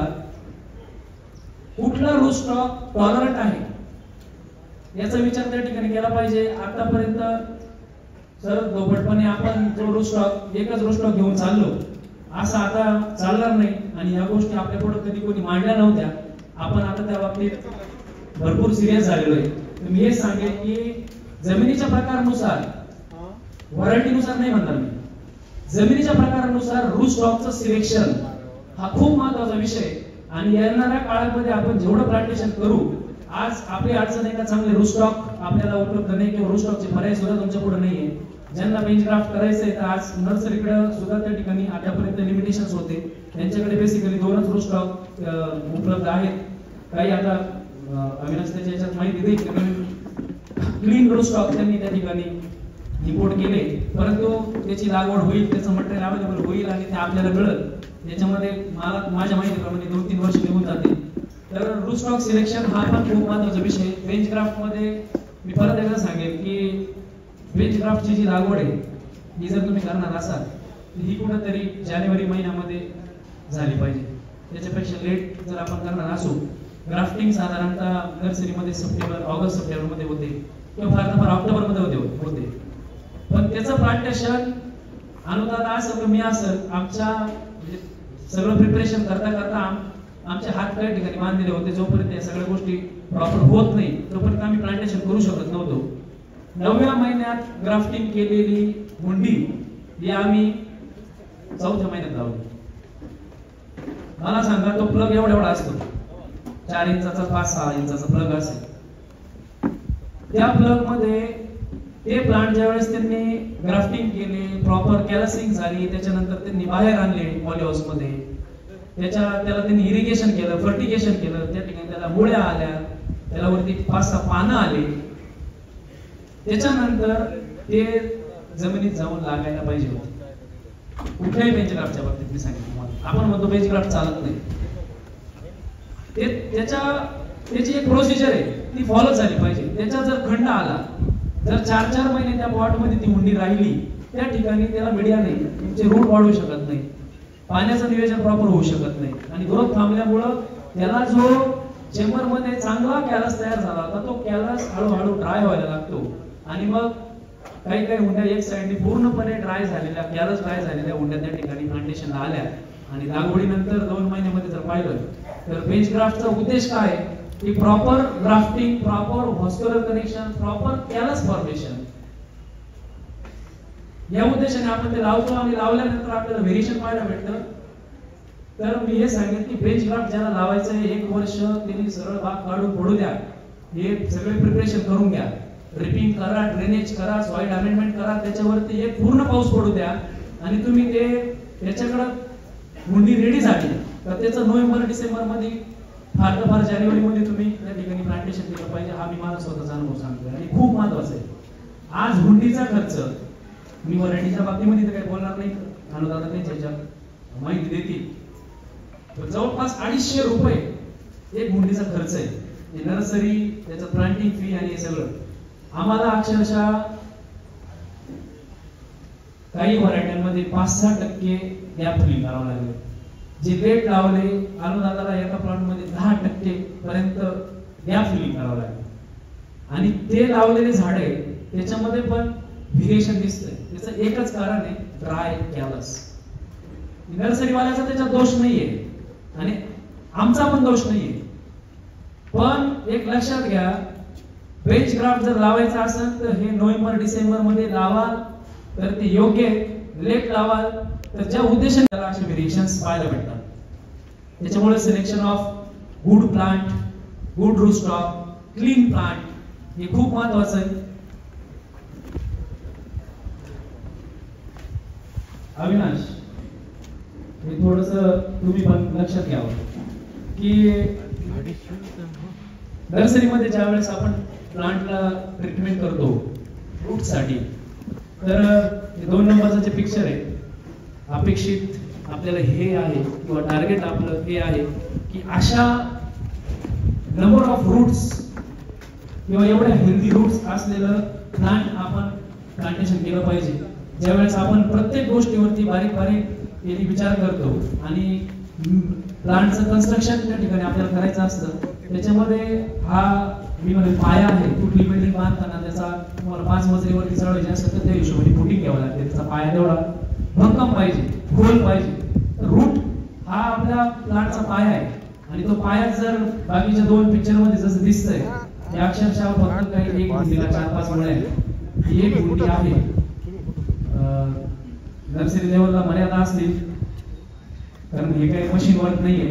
कुठला रूस्टॉक टॉलरंट आहे याचा विचार त्या ठिकाणी केला पाहिजे. आतापर्यंत सर दोपटपणे आपण जो रूस्टॉक एकच रूस्टॉक घेऊन चाललो असं आता चालणार नाही आणि या गोष्टी आपल्या पुढे कधी कोणी मांडल्या नव्हत्या. आपण आता त्या बाबतीत भरपूर सिरियस झालेलो आहे. मी हे सांगेन की जमिनीच्या प्रकारानुसार, व्हरायटीनुसार नाही म्हणणार मी, जमिनीच्या प्रकारानुसार रूस्टॉकचं सिलेक्शन हा खूप महत्त्वाचा विषय. आणि येणाऱ्या काळामध्ये आपण जेवढं प्लांटेशन करू, आज आपली अडचण आहे का चांगले रूस्टॉक आपल्याला उपलब्ध नाही किंवा रूस्टॉकचे पर्याय सुद्धा तुमच्या पुढे नाहीये. ज्यांना बेंच ग्राफ्ट करायचंय तर आज नर्सरीकडे सुद्धा त्या ठिकाणी आतापर्यंत लिमिटेशन्स होते, त्यांच्याकडे बेसिकली 2च रूस्टॉक उपलब्ध आहेत. काही आता अविनाश त्याच्या याच्यात माहिती देईल, क्लीन रूस्टॉक त्यांनी त्या ठिकाणी इम्पोर्ट केले, परंतु त्याची लागवड होईल, त्याचं मटेरियल अवेलेबल होईल आणि ते आपल्याला मिळेल त्याच्यामध्ये मला माझ्या माहितीप्रमाणे 2-3 वर्ष निघून जातील. तर रूस्टॉक सिलेक्शन हा पण खूप महत्त्वाचा विषय. बेंच ग्राफ्ट मध्ये मी परत एकदा सांगेन की बेंच ग्राफ्टची जी लागवड आहे ही जर तुम्ही करणार असाल तर ही कुठेतरी जानेवारी महिन्यामध्ये झाली पाहिजे. त्याच्यापेक्षा लेट जर आपण करणार असू, ग्राफ्टिंग साधारणतः नर्सरीमध्ये ऑगस्ट सप्टेंबर मध्ये होते किंवा फार फार ऑक्टोबर मध्ये होते, पण त्याचं प्लांटेशन अनुदान असं कमी असेल, आमच्या सगळं प्रिपरेशन करता करता आमचे हात काही ठिकाणी बांधलेले होते. जोपर्यंत या सगळ्या गोष्टी प्रॉपर होत नाही तोपर्यंत आम्ही प्लांटेशन करू शकत नव्हतो. 9व्या महिन्यात ग्राफ्टिंग केलेली मुंडी ही आम्ही 4थ्या महिन्यात लावली. मला सांगा तो प्लग एवढा असतो, 4 इंचाचा 5-6 इंचाचा प्लग असेल. त्या प्लग मध्ये ते प्लांट ज्यावेळेस त्यांनी ग्राफ्टिंग केले, प्रॉपर कॅलसिंग झाली, त्याच्यानंतर त्यांनी बाहेर आणले पॉलीहाऊस मध्ये, त्याला त्यांनी इरिगेशन केलं, फर्टिगेशन केलं, त्या ठिकाणी त्याला मुळ्या आल्या, त्याला वरती 5-6 पानं आले, त्याच्यानंतर ते जमिनीत जाऊन लागायला पाहिजे होते. कुठल्याही बेंच ग्राफ्टच्या बाबतीत मी सांगितलं तुम्हाला, आपण म्हणतो बेंच ग्राफ्ट चालत नाही, त्याची एक प्रोसिजर आहे ती फॉलो झाली पाहिजे. त्याचा जर खंड आला, जर 4-4 महिने त्या पॉट मध्ये ती मुंडी राहिली, त्या ठिकाणी त्याला मीडिया नाही, तुमचे रूट वाढू शकत नाही, पाण्याचं नियोजन प्रॉपर होऊ शकत नाही आणि ग्रोथ थांबल्यामुळं त्याला जो चेंबर मध्ये चांगला कॅलस तयार झाला होता तो कॅलस हळूहळू ड्राय व्हायला लागतो आणि मग काही हुंड्या एक साइडने पूर्णपणे ड्राय झालेल्या, कॅलस ड्राय झालेल्या हुंड्या त्या ठिकाणी प्लांटेशनला आल्या. आणि लागवडीनंतर 2 महिन्यामध्ये जर पाहिलं तर बेंच ग्राफ्टचा उद्देश काय की proper grafting, proper vascular connection, proper callus formation, या उद्देशाने आपण ते लावतो आणि लावल्यानंतर आपल्याला व्हेरिएशन पाहायला भेटतं. तर मी हे सांगेन की बेंच ग्राफ्ट ज्याला लावायचं आहे 1 वर्ष त्यांनी सरळ बाग काढून पडू द्या, हे सगळे प्रिपरेशन करून घ्या, ड्रिपिंग करा, ड्रेनेज करा, सॉइल अमेंडमेंट करा, त्याच्यावरती एक पूर्ण पाऊस पडू द्या आणि तुम्ही त्याच्याकडे मुंडी रेडी झाली तर त्याचं नोव्हेंबर-डिसेंबर मध्ये फार जानेवारी मध्ये तुम्ही त्या ठिकाणी प्लांटेशन केलं पाहिजे. हा मी माझा स्वतःचा अनुभव सांगतोय आणि खूप महत्वाचा आहे. आज हुंडीचा खर्च, मी व्हरायटीच्या बाबतीमध्ये तर काही बोलणार नाही, अनुदाता त्यांच्या माहिती देतील, तर जवळपास 250 रुपये एक हुंडीचा खर्च आहे. नर्सरी, त्याचं प्लांटिंग फी आणि हे सगळं. आम्हाला अक्षरशः काही व्हरायट्यांमध्ये 5-6% गॅप फिलिंग करावं लागले. जे लेट लावले अनुदाताला एका प्लॉट मध्ये 10% पर्यंत गॅप फिलिंग करावं लागले आणि ते लावलेले झाडे त्याच्यामध्ये पण व्हेरिएशन दिसतंय. त्याचं एकच कारण आहे ड्राय कॅलस. नर्सरीवाल्याचा त्याच्यात दोष नाहीये आणि आमचा पण दोष नाहीये, पण एक लक्षात घ्या, बेंच ग्राफ्ट जर लावायचा असेल तर हे नोव्हेंबर-डिसेंबर मध्ये लावाल तर ते योग्य आहे. लेट लावाल तर ज्या उद्देशाने त्याला असे व्हेरिएशन्स पाहायला भेटतात. त्याच्यामुळे selection of good plant, good rootstock, clean plant हे खूप महत्वाचं आहे. अविनाश, हे थोडंसं तुम्ही पण लक्षात घ्यावं. की नर्सरीमध्ये ज्या वेळेस आपण प्लांटला ट्रीटमेंट करतो रूटसाठी, तर 2 नंबरचं जे पिक्चर आहे, अपेक्षित आपल्याला हे आहे किंवा टार्गेट आपलं हे आहे की अशा नंबर ऑफ रूट्स किंवा एवढ्या हेल्दी रूट्स असलेलं प्लांट आपण प्लांटेशन केलं पाहिजे. ज्यावेळेस आपण प्रत्येक गोष्टीवरती बारीक बारीक विचार करतो आणि प्लांटचं कन्स्ट्रक्शन त्या ठिकाणी आपल्याला करायचं असतं, त्याच्यामध्ये हा मी म्हणेल पाया आहे. कुठली बिल्डिंग बांधताना त्याचा तुम्हाला 5 मजलीवरती चढवायची असेल तर त्या हिशोबाने फुटिंग घ्यावं लागते. त्याचा पाया तेवढा भक्कम पाहिजे, खोल पाहिजे. रूट हा आपल्या प्लांटचा पाया आहे आणि तो पाया जर बाकीच्या 2 पिक्चर मध्ये जसं दिसतंय त्या अक्षरशः फक्त काही एक गुंडीला 4-5 मुळे आहे. ही एक गुंडी आहे. नर्सरी लेवलला मर्यादा असतील कारण हे काही मशीन वर्क नाहीये,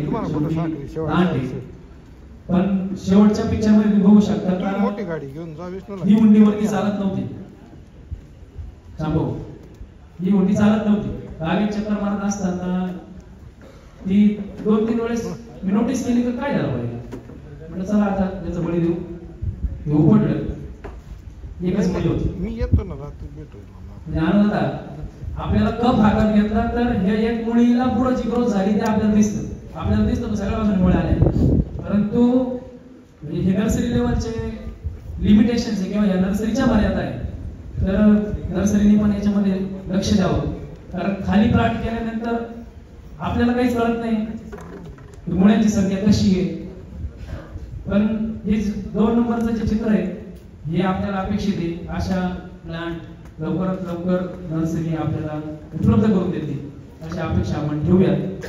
पण शेवटच्या पिक्चर मध्ये तुम्ही बघू शकता ही उंडीवरती चालत नव्हती. थांबव, ही उंडी चालत नव्हती. बागेत चक्कर मारत असताना ती 2-3 वेळेस मी नोटीस केली की काय झालं पाहिजे. म्हटलं चला आता त्याचं बळी देऊ. हे उपटलं, एकच मुली होती. मी येतो ना रात्री भेटू. आनंद आपल्याला कप हातात घेतला तर हे एक मुळीला पुढची ग्रोथ झाली ते आपल्याला दिसतं. आपल्याला दिसतं सगळ्या बाजूने मुळे आले, परंतु हे नर्सरी लेवलचे लिमिटेशन्स आहे किंवा या नर्सरीच्या मर्यादा आहे. तर नर्सरीने पण याच्यामध्ये लक्ष द्यावं, कारण खाली प्लांट केल्यानंतर आपल्याला काहीच कळत नाही मुळ्यांची संख्या कशी आहे. पण हे 2 नंबरचं जे चित्र आहे हे आपल्याला अपेक्षित आहे. अशा प्लांट लवकरात लवकर नर्सरी आपल्याला उपलब्ध करून देते अशी अपेक्षा आपण ठेवूयात.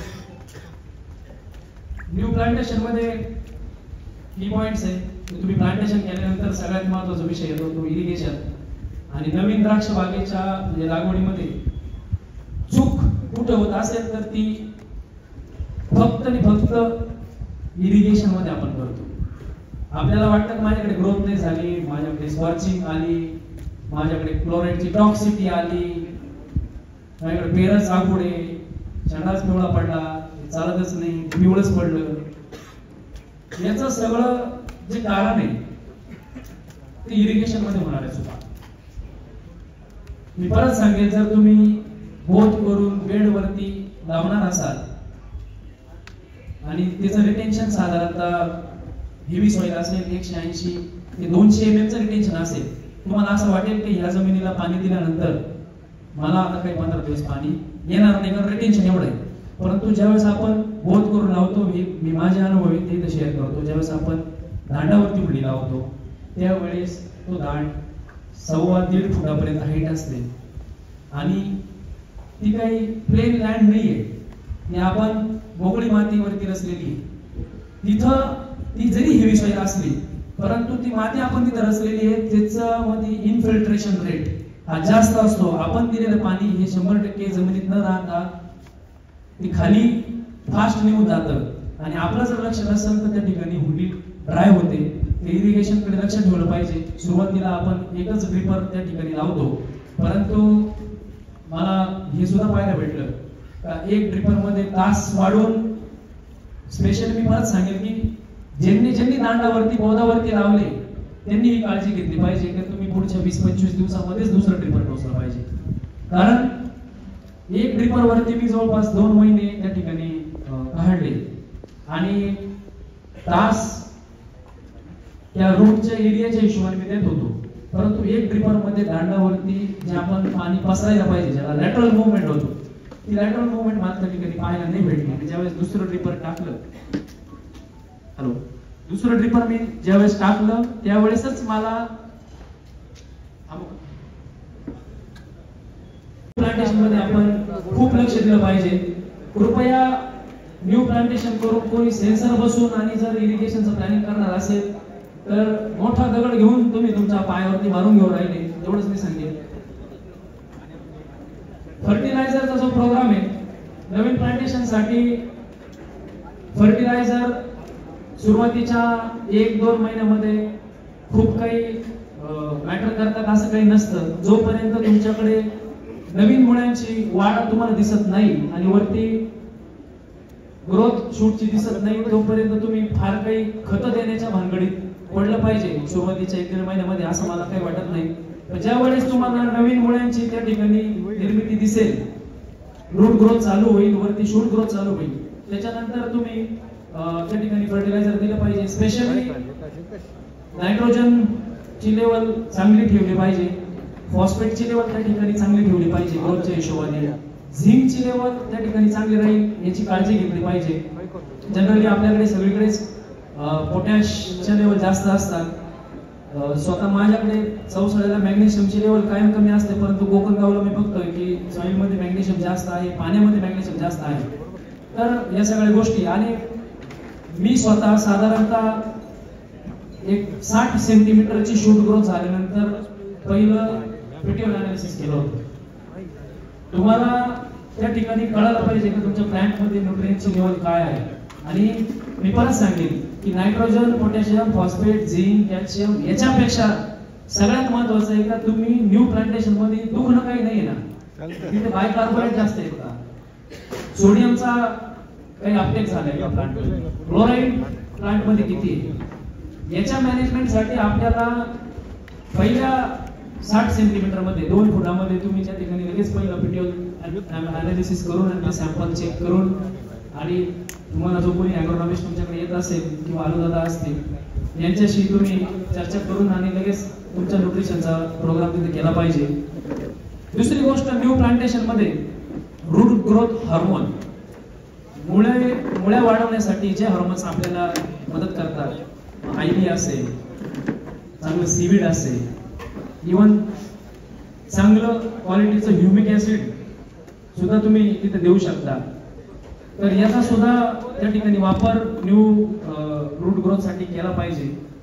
न्यू प्लांटेशन मध्ये की पॉइंट्स आहे. तुम्ही प्लांटेशन केल्यानंतर सगळ्यात महत्त्वाचा विषय येतो तो इरिगेशन. आणि नवीन द्राक्ष बागेच्या म्हणजे लागवडीमध्ये चूक कुठे होत असेल तर ती फक्त आणि फक्त इरिगेशन मध्ये आपण करतो. आपल्याला वाटतं की माझ्याकडे ग्रोथ नाही झाली, माझ्याकडे स्कॉर्चिंग आली, माझ्याकडे क्लोराईडची टॉक्सिटी आली, माझ्याकडे पेरच आखुडे, छंडाच पिवळा पडला, चालतच नाही, पिवळच पडलं. याचं सगळं जे कारण आहे ते इरिगेशन मध्ये होणार आहे चुका. मी परत सांगेन, जर तुम्ही बोध करून बेड वरती लावणार असाल आणि त्याचं रिटेन्शन साधारणतः हेवी सॉइल असेल 180 ते 200 mm चं रिटेन्शन असेल, तुम्हाला असं वाटेल की ह्या जमिनीला पाणी दिल्यानंतर मला आता काही 15 दिवस पाणी येणार नाही कारण रिटेन्शन एवढं आहे. परंतु ज्यावेळेस आपण बोध करून लावतो, मी माझे अनुभव ते इथे शेअर करतो, ज्यावेळेस आपण दांडावरती उडी लावतो त्यावेळेस तो दांड 1.25 फुटापर्यंत हाईट असते आणि ती काही प्लेन लँड नाहीये, ती आपण मोकळी मातीवरती रचलेली. तिथं ती जरी हेवी सॉइल असली परंतु ती माती आपण तिथे रचलेली आहे, त्याच्यामध्ये इन्फिल्ट्रेशन रेट हा जास्त असतो. आपण दिलेलं पाणी हे 100% जमिनीत न राहता ती खाली फास्ट निघून जातं आणि आपलं जर लक्ष नसेल तर त्या ठिकाणी हुंडी ड्राय होते. ते इरिगेशन कडे लक्ष ठेवलं पाहिजे. सुरुवातीला आपण एकच ड्रिपर त्या ठिकाणी लावतो, परंतु मला हे सुद्धा पाहायला भेटलं का एक ड्रिपर मध्ये तास वाढवून, स्पेशली मी परत सांगेल की ज्यांनी दांडावरती बोधावरती लावले त्यांनी ही काळजी घेतली पाहिजे की तुम्ही पुढच्या 20-25 दिवसामध्येच दुसरं ड्रिपर टोचलं पाहिजे. कारण एक ड्रिपर वरती मी जवळपास 2 महिने त्या ठिकाणी काढले आणि तास त्या रूटच्या एरियाच्या हिशोबाने मी देत होतो, परंतु एक ड्रिपर मध्ये दांडावरती जे आपण पाणी पसरायला पाहिजे ज्याला लॅटरल मुवमेंट होतो, ती लॅटरल मुवमेंट मात्र त्या ठिकाणी पाहायला नाही भेटली. ज्यावेळेस दुसरं ड्रिपर टाकलं, दुसरं ड्रिपर मी ज्यावेळेस टाकलं त्यावेळेसच मला प्लांटेशन मध्ये आपण खूप लक्ष दिलं पाहिजे. कृपया न्यू प्लांटेशन करून कोणी सेन्सर बसून आणि जर इरिगेशनचं प्लॅनिंग करणार असेल तर मोठा दगड घेऊन तुम्ही तुमच्या पायावरती मारून घेऊन राहिले, एवढंच मी सांगेन. फर्टिलायझरचा जो प्रोग्राम आहे नवीन प्लांटेशन साठी, फर्टिलायझर सुरुवातीच्या 1-2 महिन्यामध्ये खूप काही मॅटर करतात असं काही नसतं. जोपर्यंत तुमच्याकडे नवीन मुळ्यांची वाढ तुम्हाला दिसत नाही आणि वरती ग्रोथ शूटची दिसत नाही तोपर्यंत तुम्ही फार काही खतं देण्याच्या भानगडीत पडलं पाहिजे सुरुवातीच्या 1-1.5 महिन्यामध्ये, असं मला काही वाटत नाही. पण ज्या वेळेस तुम्हाला नवीन मुळ्यांची त्या ठिकाणी निर्मिती दिसेल, रूट ग्रोथ चालू होईल, वरती शूट ग्रोथ चालू होईल, त्याच्यानंतर तुम्ही त्या ठिकाणी फर्टिलायझर दिलं पाहिजे. स्पेशली नायट्रोजन ची लेवल चांगली ठेवली पाहिजे, फॉस्फेटची लेवल त्या ठिकाणी चांगली ठेवली पाहिजे ग्रोथच्या हिशोबाने, झिंकची लेवल त्या ठिकाणी चांगली राहील याची काळजी घेतली पाहिजे. जनरली आपल्याकडे सगळीकडेच पोटॅशच्या लेवल जास्त असतात. स्वतः माझ्याकडे चौसाळ्याला मॅग्नेशियमची लेवल कायम कमी असते, परंतु कोकणगावला मी बघतोय की सॉइलमध्ये मॅग्नेशियम जास्त आहे, पाण्यामध्ये मॅग्नेशियम जास्त आहे. तर या सगळ्या गोष्टी, आणि मी स्वतः साधारणतः एक 60 सेंटीमीटरची शूट ग्रोथ झाल्यानंतर पहिलं पीटीओ अनालिसिस केलं होतं. तुम्हाला त्या ठिकाणी कळायला पाहिजे की तुमच्या प्लांटमध्ये न्यूट्रिएंटची लेवल काय आहे. आणि मी परत सांगेन की nitrogen, potassium, phosphate, zinc, calcium याच्यापेक्षा सगळ्यात महत्त्वाचं आहे का तुम्ही न्यू प्लांटेशन मध्ये दुखणं काही नाही ना, तिथे बायकार्बोनेट जास्त आहे का, सोडियमचा काही अपटेक झालाय का प्लांटमध्ये, क्लोराईड प्लांटमध्ये किती आहे, याच्या मॅनेजमेंटसाठी आपल्याला पहिल्या 60 सेंटीमीटर मध्ये 2 फुटामध्ये तुम्ही त्या ठिकाणी लगेच पहिलं पीटीओ अनालिसिस करून आणि सॅम्पल चेक करून, आणि तुम्हाला जो कोणी ॲग्रोनॉमिस्ट तुमच्याकडे येत असेल किंवा आलूदादा असतील यांच्याशी तुम्ही चर्चा करून आणि लगेच तुमच्या न्यूट्रिशनचा प्रोग्राम तिथे केला पाहिजे. दुसरी गोष्ट, न्यू प्लांटेशन मध्ये रूट ग्रोथ हार्मोन, मुळ्या वाढवण्यासाठी जे हार्मोन्स आपल्याला मदत करतात, आयडी असेल, चांगलं सीवीड असेल, इवन चांगलं क्वालिटीचं ह्युमिक ऍसिड सुद्धा तुम्ही तिथे देऊ शकता. तर याचा सुद्धा त्या ठिकाणी वापर न्यू रूट ग्रोथ साठी केला पाहिजे.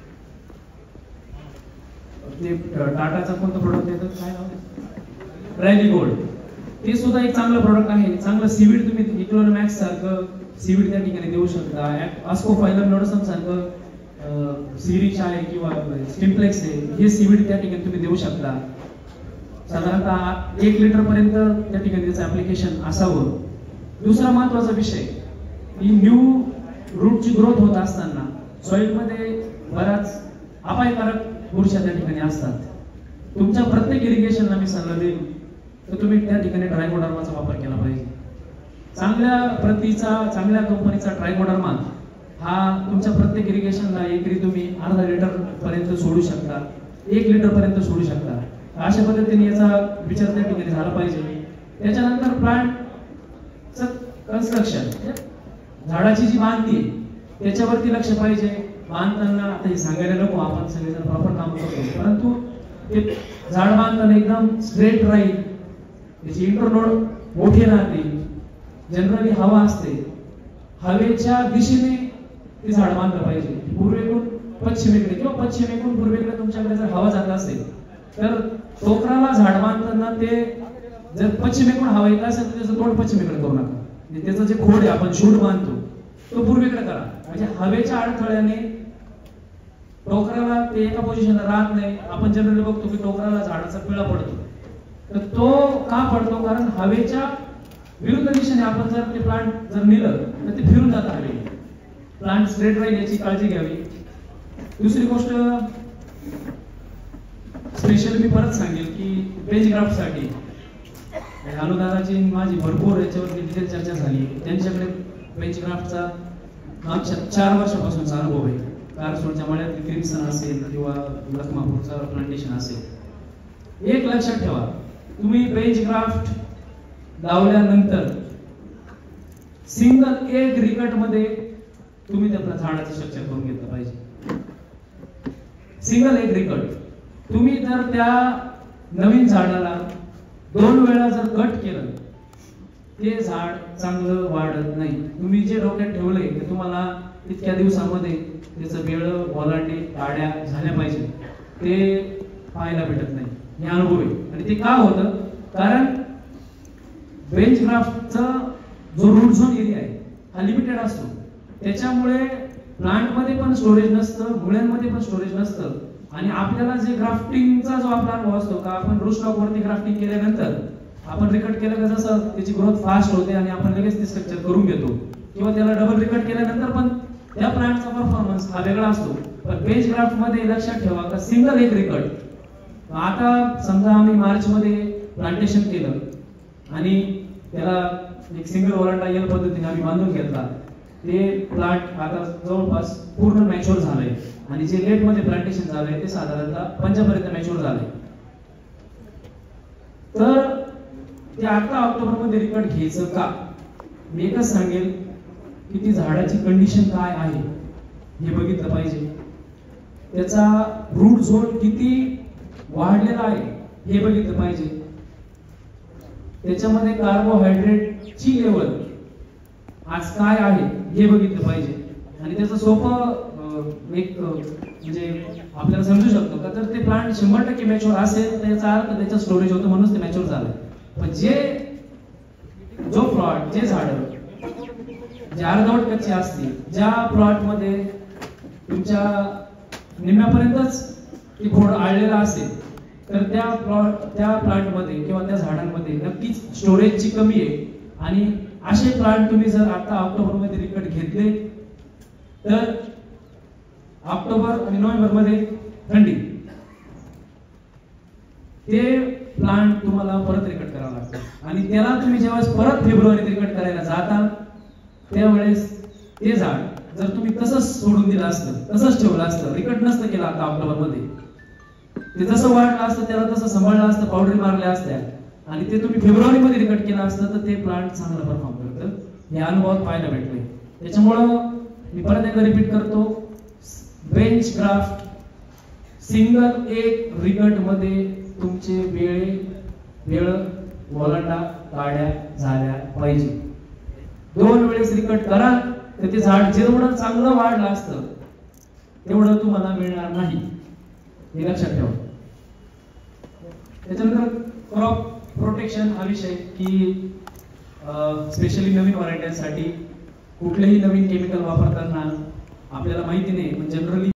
ते टाटाचा कोणतं प्रोडक्ट येतं, काय नाव, रॅली गोल्ड, ते सुद्धा एक चांगलं प्रोडक्ट आहे. चांगलं सीवीड तुम्ही इक्लोनमॅक्स सारखं सीवीड त्या ठिकाणी देऊ शकता. आस्कोफायलम नोडसम सारखं सिरिच आहे किंवा स्टिम्प्लेक्स आहे, हे सीवीड त्या ठिकाणी तुम्ही देऊ शकता. साधारणतः 1 लिटर पर्यंत त्या ठिकाणी त्याचं ऍप्लिकेशन असावं. दुसरा महत्वाचा विषय, ही न्यू रूटची ग्रोथ होत असताना सॉइलमध्ये बराच अपायकारक बुरशी त्या ठिकाणी असतात. तुमच्या प्रत्येक इरिगेशनला मी सल्ला देईन तर तुम्ही त्या ठिकाणी ट्रायकोडर्माचा वापर केला पाहिजे. चांगल्या प्रतीचा, चांगल्या कंपनीचा ट्रायकोडर्मा हा तुमच्या प्रत्येक इरिगेशनला एकरी तुम्ही अर्धा लिटर पर्यंत सोडू शकता, 1 लिटर पर्यंत सोडू शकता. अशा पद्धतीने याचा विचार त्या ठिकाणी झाला पाहिजे. त्याच्यानंतर प्लांट कन्स्ट्रक्शन, झाडाची जी बांधणी त्याच्यावरती लक्ष पाहिजे. बांधताना आता हे सांगायला नको, आपण सगळेजण प्रॉपर काम करतो, परंतु ते झाड बांधताना एकदम स्ट्रेट राहील, त्याची इंटरनोड मोठी राहते, जनरली हवा असते, हवेच्या दिशेने ते झाड बांधलं पाहिजे. पूर्वेकडून पश्चिमेकडे किंवा पश्चिमेकडून पूर्वेकडे तुमच्याकडे जर हवा जात असेल तर टोकराला झाड बांधताना ते जर पश्चिमेकडून हवा येत असेल तर त्याचं तोंड पश्चिमेकडे करू नका. त्याचं जे खोड आहे, आपण शूट बांधतो तो पूर्वेकडे करा, म्हणजे हवेच्या अडथळ्याने टोकराला ते एका पोझिशनला राहत नाही. आपण जनरली बघतो की टोकराला झाडाचा पिळा पडतो, तर तो का पडतो, कारण हवेच्या विरुद्ध दिशेने आपण जर ते प्लांट जर नेलं तर ते फिरून जात हवे. प्लांट स्ट्रेट राहील याची काळजी घ्यावी. दुसरी गोष्ट, स्पेशली मी परत सांगेल की पेज ग्राफ्ट साठी आलूदादाची माझी भरपूर याच्यावरती डिटेल चर्चा झाली. त्यांच्याकडे पेज ग्राफ्टचा मागच्या 4 वर्षापासूनचा अनुभव आहे. कारसोडच्या मळ्यात क्रिम्सन असेल किंवा लखमापूरचा प्लांटेशन असेल. एक लक्षात ठेवा, तुम्ही पेज ग्राफ्ट लावल्यानंतर सिंगल एग रिकट मध्ये तुम्ही त्या झाडाचं स्ट्रक्चर करून घेतलं पाहिजे. सिंगल एग रिकट तुम्ही जर त्या नवीन झाडाला 2 वेळा जर कट केलं ते झाड चांगलं वाढत नाही. तुम्ही जे डोक्यात ठेवलंय की तुम्हाला इतक्या दिवसामध्ये त्याचं बेळ, ओलांडे, काड्या झाल्या पाहिजे, ते पाहायला भेटत नाही. हे अनुभव आहे. आणि ते का होतं, कारण बेंच ग्राफ्टचा जो रूट झोन एरिया आहे हा लिमिटेड असतो. त्याच्यामुळे प्लांटमध्ये पण स्टोरेज नसतं, मुळ्यांमध्ये पण स्टोरेज नसतं. आणि आपल्याला जे ग्राफ्टिंगचा जो आपला अनुभव असतो का, आपण रूटस्टॉक वरती ग्राफ्टिंग केल्यानंतर आपण रिकट केलं का जसं त्याची ग्रोथ फास्ट होते आणि आपण लगेच ते स्ट्रक्चर करून घेतो. किंवा त्याला डबल रिकट केल्यानंतर पण त्या प्लांटचा परफॉर्मन्स हा वेगळा असतो. पण बेंच ग्राफ्ट मध्ये लक्षात ठेवा का सिंगल एक रिकट. आता समजा आम्ही मार्च मध्ये प्लांटेशन केलं आणि त्याला एक सिंगल ओलांडा या पद्धतीने आम्ही बांधून घेतला. ते प्लांट आता जवळपास पूर्ण मॅच्युअर झालंय आणि जे लेट मध्ये प्लांटेशन झालंय ते साधारणतः 5 पर्यंत मॅच्युअर झालंय. तर ते आता ऑक्टोबर मध्ये रिकट घ्यायचं का? मी एकच सांगेल की ती झाडाची कंडिशन काय आहे हे बघितलं पाहिजे. त्याचा रूट झोन किती वाढलेला आहे हे बघितलं पाहिजे. त्याच्यामध्ये कार्बोहायड्रेटची लेवल आज काय आहे हे बघितलं पाहिजे. आणि त्याचं सोपं एक म्हणजे आपल्याला समजू शकतो का, तर ते प्लांट 100% मॅच्युअर असेल तर याचा अर्थ त्याचं स्टोरेज होतं म्हणूनच ते मॅच्युअर झालं. पण जो प्लॉट जे झाड जे अर्धवट कच्चे असतील, ज्या प्लॉट मध्ये तुमच्या निम्म्यापर्यंतच ती खोड आळलेला असेल, तर त्या प्लांट मध्ये किंवा त्या झाडांमध्ये नक्कीच स्टोरेजची कमी आहे. आणि असे प्लांट तुम्ही जर आता ऑक्टोबर मध्ये रिकट घेतले तर ऑक्टोबर आणि नोव्हेंबर मध्ये थंडी, ते प्लांट तुम्हाला परत रिकट करावं लागतं. आणि त्याला तुम्ही जेव्हा परत फेब्रुवारीत रिकट करायला जाता त्यावेळेस ते झाड जर तुम्ही तसंच सोडून दिलं असतं, तसंच ठेवलं असतं, रिकट नसतं केलं आता ऑक्टोबर मध्ये, ते जसं वाढलं असतं त्याला तसं सांभाळलं असतं, पावडरी मारल्या असत्या आणि ते तुम्ही फेब्रुवारी मध्ये रिकट केलं असतं तर ते प्लांट चांगलं परफॉर्म करतं. हे अनुभवात पाहायला भेटले. त्याच्यामुळं मी परत एकदा रिपीट करतो, बेंच ग्राफ्ट सिंगल एक रिकट मध्ये तुमचे वेळ ओलांडा काढ्या झाल्या पाहिजे. 2 वेळेस रिकट करा तर ते झाड जेवढं चांगलं वाढलं असतं तेवढं तुम्हाला मिळणार नाही, हे लक्षात ठेवा. त्याच्यानंतर क्रॉप प्रोटेक्शन हा विषय की स्पेशली नवीन व्हरायटीसाठी कुठलेही नवीन केमिकल वापरताना आपल्याला माहिती नाही, पण जनरली